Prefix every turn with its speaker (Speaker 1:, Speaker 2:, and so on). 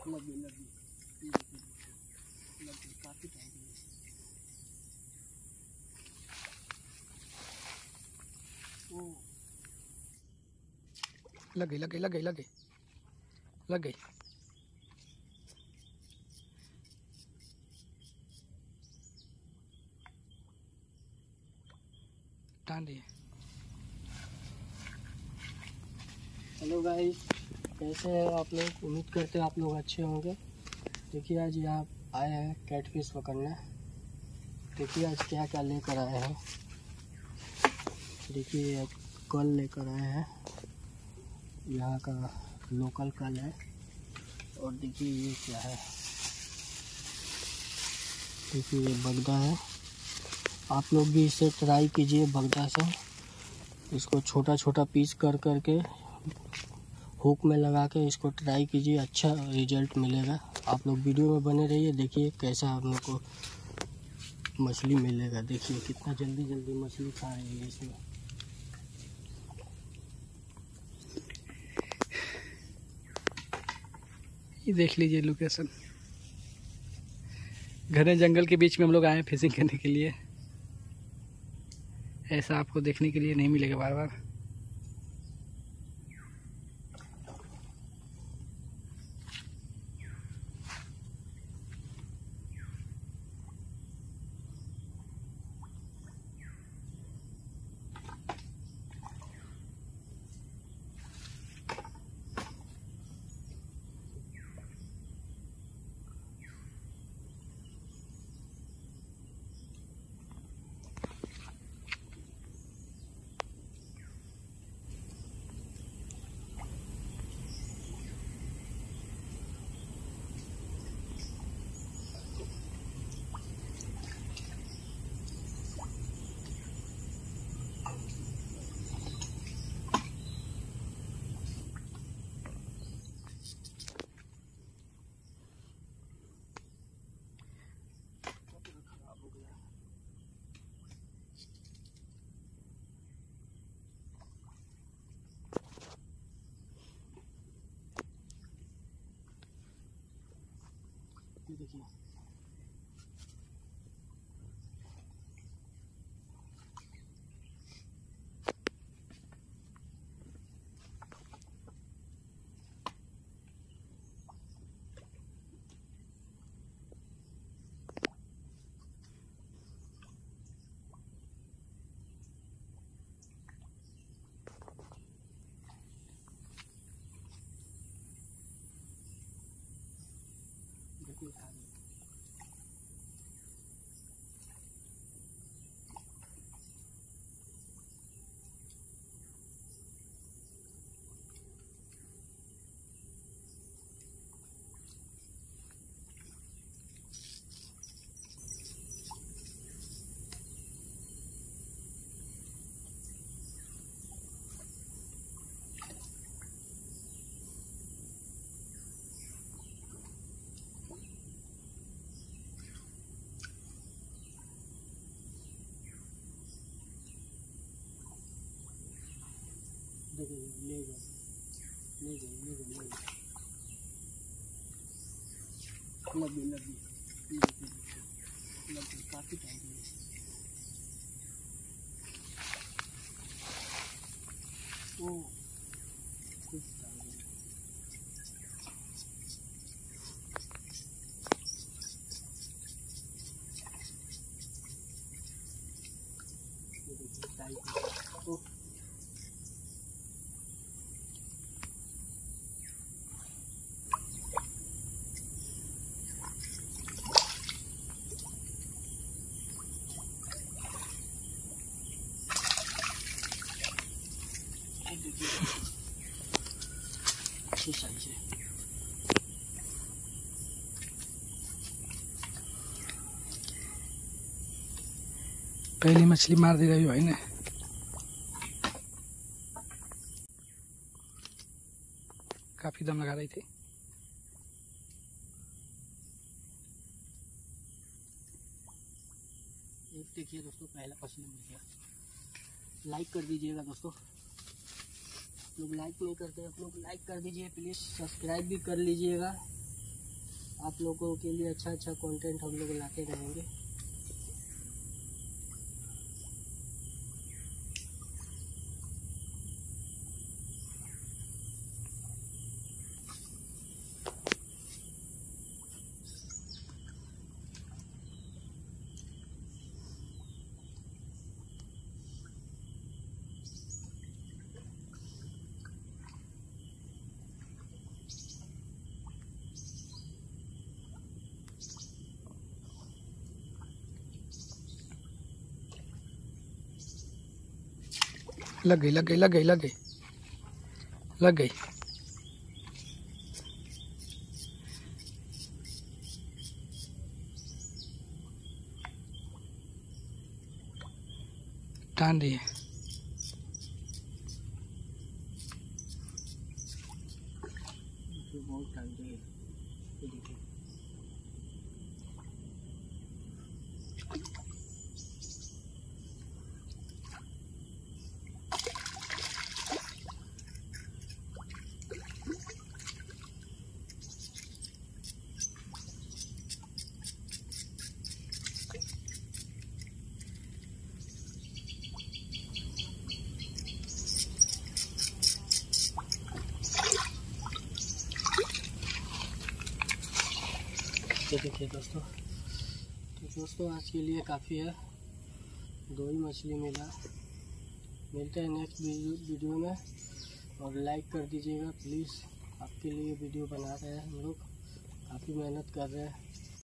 Speaker 1: लगी काफी टाइम
Speaker 2: लग गई टान दिए।
Speaker 1: हेलो गाइस, कैसे हैं आप लोग? उम्मीद करते हैं आप लोग अच्छे होंगे। देखिए आज यहाँ आए हैं कैटफिश पकड़ने। देखिए आज क्या क्या लेकर आए हैं। देखिए कल लेकर आए हैं, यहाँ का लोकल कल है। और देखिए ये क्या है, देखिए ये बगदा है। आप लोग भी इसे ट्राई कीजिए बगदा से। इसको छोटा छोटा पीस कर करके हुक में लगा के इसको ट्राई कीजिए, अच्छा रिजल्ट मिलेगा। आप लोग वीडियो में बने रहिए, देखिए कैसा आप लोग को मछली मिलेगा। देखिए कितना जल्दी जल्दी मछली खा रही है इसमें।
Speaker 2: ये देख लीजिए लोकेशन, घने जंगल के बीच में हम लोग आए हैं फिशिंग करने के लिए। ऐसा आपको देखने के लिए नहीं मिलेगा बार बार।
Speaker 1: देखिए ले गए काफी टाइम कुछ अच्छी साइज है।
Speaker 2: पहली मछली मार दे रही भाई ने। काफी दम लगा रही थी।
Speaker 1: देखिए दोस्तों, पहला मछली मिल गया। लाइक कर दीजिएगा दोस्तों, लोग लाइक नहीं करते, आप लोग लाइक कर दीजिए प्लीज़। सब्सक्राइब भी कर लीजिएगा। आप लोगों के लिए अच्छा कंटेंट हम लोग लाते रहेंगे।
Speaker 2: लग गई लग गई लग गई लग गई लग गई। टान रही है।
Speaker 1: बहुत टाइम है। देखिए दोस्तों, तो दोस्तों आज के लिए काफ़ी है, 2 ही मछली मिला। मिलते हैं नेक्स्ट वीडियो में, और लाइक कर दीजिएगा प्लीज़। आपके लिए वीडियो बना रहे हैं हम लोग, काफ़ी मेहनत कर रहे हैं।